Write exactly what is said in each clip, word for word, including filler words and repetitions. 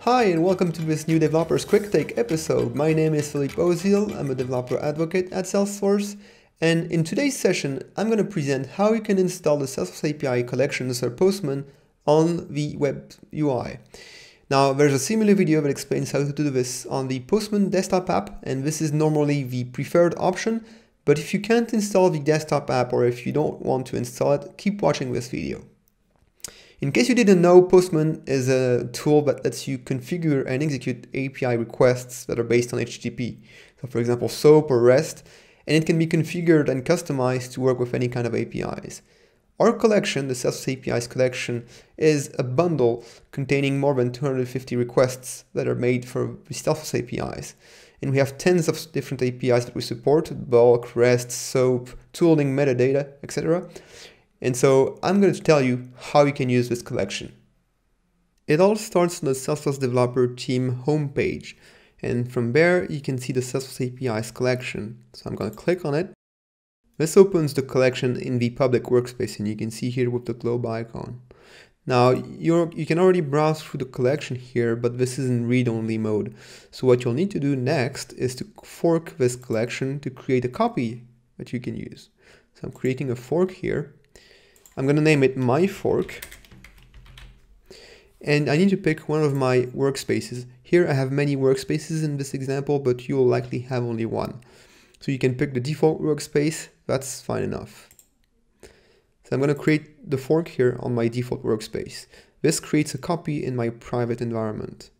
Hi and welcome to this new Developers Quick Take episode. My name is Philippe Ozil, I'm a developer advocate at Salesforce, and in today's session I'm going to present how you can install the Salesforce A P I collections or Postman on the web U I. Now there's a similar video that explains how to do this on the Postman desktop app, and this is normally the preferred option, but if you can't install the desktop app or if you don't want to install it, keep watching this video. In case you didn't know, Postman is a tool that lets you configure and execute A P I requests that are based on H T T P. So for example, SOAP or REST, and it can be configured and customized to work with any kind of A P Is. Our collection, the Salesforce A P Is collection, is a bundle containing more than two hundred fifty requests that are made for the Salesforce A P Is. And we have tens of different A P Is that we support: bulk, REST, SOAP, tooling, metadata, et cetera. And so I'm going to tell you how you can use this collection. It all starts on the Salesforce Developer team homepage, and from there you can see the Salesforce A P Is collection. So I'm going to click on it. This opens the collection in the public workspace, and you can see here with the globe icon. Now you're, you can already browse through the collection here, but this is in read-only mode. So what you'll need to do next is to fork this collection to create a copy that you can use. So I'm creating a fork here. I'm going to name it my fork, and I need to pick one of my workspaces. Here I have many workspaces in this example, but you'll likely have only one. So you can pick the default workspace, that's fine enough. So I'm going to create the fork here on my default workspace. This creates a copy in my private environment.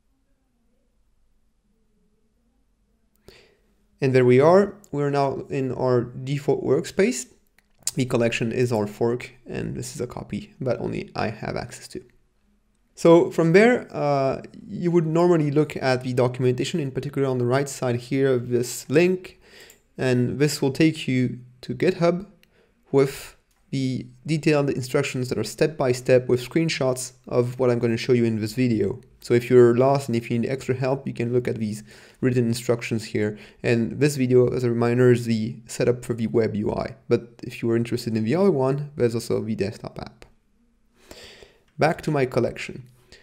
And there we are, we're now in our default workspace. The collection is our fork, and this is a copy that only I have access to. So from there, uh, you would normally look at the documentation, in particular on the right side here of this link, and this will take you to GitHub with the detailed instructions that are step by step with screenshots of what I'm going to show you in this video. So if you're lost and if you need extra help, you can look at these written instructions here. And this video, as a reminder, is the setup for the web U I. But if you are interested in the other one, there's also the desktop app. Back to my collection.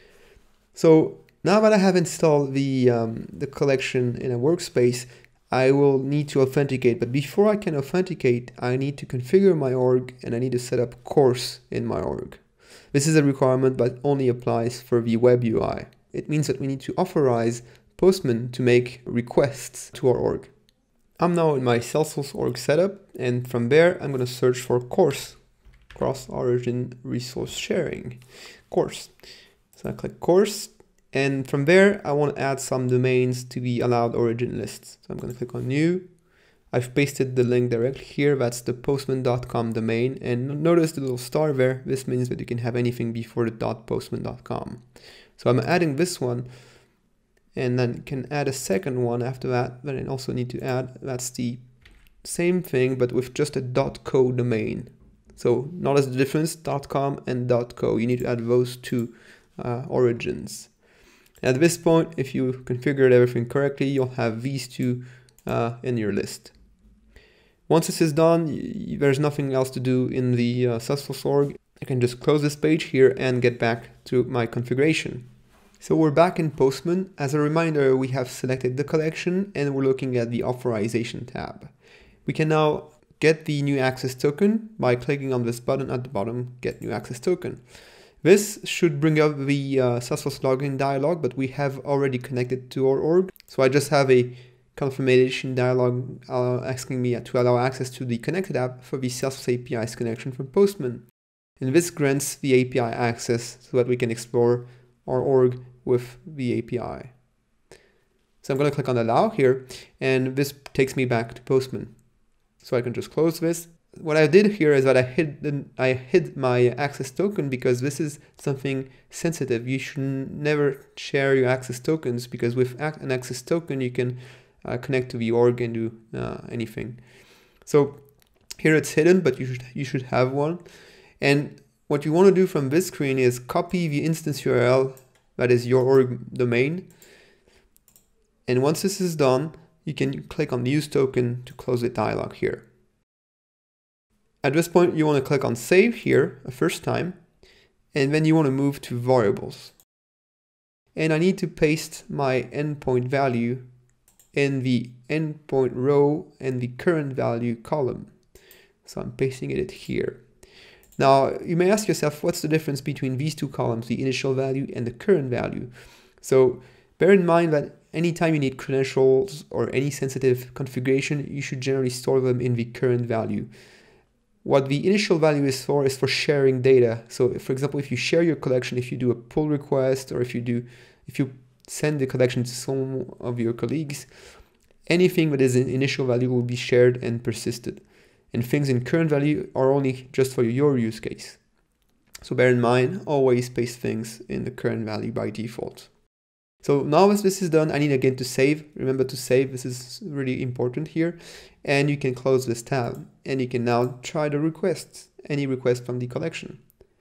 So now that I have installed the, um, the collection in a workspace, I will need to authenticate, but before I can authenticate, I need to configure my org and I need to set up course in my org. This is a requirement that only applies for the web U I. It means that we need to authorize Postman to make requests to our org. I'm now in my Salesforce org setup, and from there I'm going to search for course, cross-origin resource sharing, course. So I click course. And from there, I want to add some domains to the allowed origin lists. So I'm going to click on new. I've pasted the link directly here. That's the postman dot com domain. And notice the little star there. This means that you can have anything before the .postman dot com. So I'm adding this one, and then can add a second one after that. Then I also need to add, that's the same thing, but with just a .co domain. So notice the difference, .com and .co. You need to add those two uh, origins. At this point, if you configured everything correctly, you'll have these two uh, in your list. Once this is done, there's nothing else to do in the uh, Salesforce org. I can just close this page here and get back to my configuration. So we're back in Postman. As a reminder, we have selected the collection and we're looking at the authorization tab. We can now get the new access token by clicking on this button at the bottom, get new access token. This should bring up the uh, Salesforce login dialog, but we have already connected to our org. So I just have a confirmation dialog uh, asking me to allow access to the connected app for the Salesforce A P Is connection from Postman. And this grants the A P I access so that we can explore our org with the A P I. So I'm going to click on allow here, and this takes me back to Postman. So I can just close this. What I did here is that I hid, the, I hid my access token because this is something sensitive. You should never share your access tokens, because with an access token you can uh, connect to the org and do uh, anything. So here it's hidden, but you should, you should have one. And what you want to do from this screen is copy the instance U R L that is your org domain. And once this is done, you can click on the use token to close the dialog here. At this point, you want to click on save here a first time, and then you want to move to variables. and I need to paste my endpoint value in the endpoint row and the current value column. So I'm pasting it here. Now, you may ask yourself, what's the difference between these two columns, the initial value and the current value? So bear in mind that anytime you need credentials or any sensitive configuration, you should generally store them in the current value. What the initial value is for is for sharing data. So for example, if you share your collection, if you do a pull request, or if you do, if you send the collection to some of your colleagues, anything that is an initial value will be shared and persisted. And things in current value are only just for your use case. So bear in mind, always paste things in the current value by default. So now as this is done, I need again to save. Remember to save, this is really important here. And you can close this tab and you can now try the requests, any request from the collection.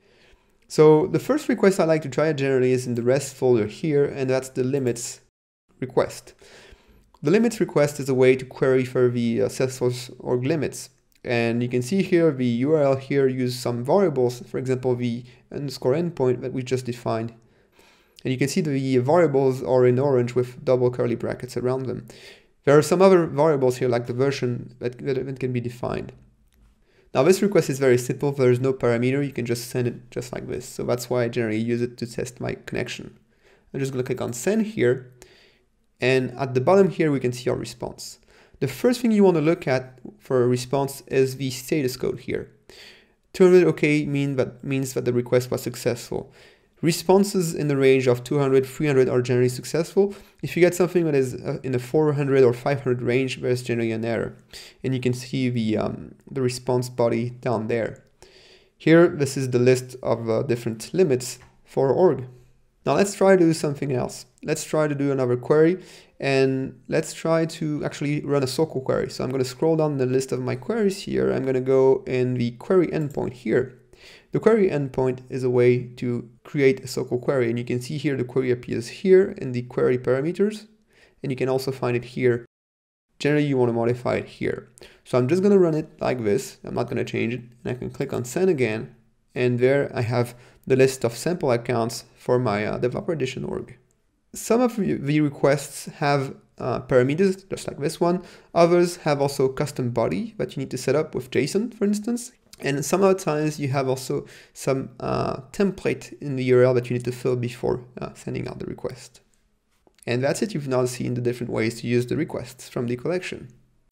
So the first request I like to try generally is in the REST folder here, and that's the limits request. The limits request is a way to query for the uh, Salesforce org limits. And you can see here the U R L here use some variables, for example, the underscore endpoint that we just defined. And you can see the variables are in orange with double curly brackets around them. There are some other variables here like the version that, that can be defined. Now this request is very simple, there is no parameter, you can just send it just like this. So that's why I generally use it to test my connection. I'm just going to click on send here, and at the bottom here we can see our response. The first thing you want to look at for a response is the status code here. two hundred OK mean that, means that the request was successful. Responses in the range of two hundred, three hundred are generally successful. If you get something that is in the four hundred or five hundred range, there's generally an error. And you can see the, um, the response body down there. Here, this is the list of uh, different limits for org. Now let's try to do something else. Let's try to do another query, and let's try to actually run a S O Q L query. So I'm going to scroll down the list of my queries here. I'm going to go in the query endpoint here. The query endpoint is a way to create a S O Q L query, and you can see here the query appears here in the query parameters, and you can also find it here. Generally, you want to modify it here. So I'm just going to run it like this. I'm not going to change it, and I can click on send again, and there I have the list of sample accounts for my uh, developer edition org. Some of the requests have uh, parameters, just like this one. Others have also custom body that you need to set up with JSON, for instance. And some other times you have also some uh, template in the U R L that you need to fill before uh, sending out the request. And that's it. You've now seen the different ways to use the requests from the collection.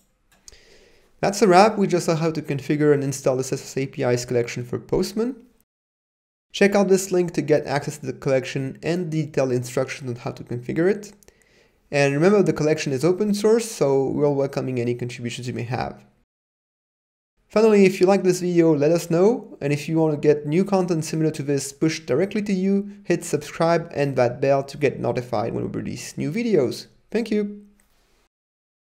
That's a wrap. We just saw how to configure and install the Salesforce A P Is collection for Postman. Check out this link to get access to the collection and detailed instructions on how to configure it. And remember, the collection is open source, so we're welcoming any contributions you may have. Finally, if you like this video, let us know. And if you want to get new content similar to this pushed directly to you, hit subscribe and that bell to get notified when we release new videos. Thank you.